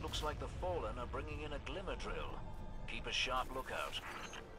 Looks like the Fallen are bringing in a glimmer drill. Keep a sharp lookout.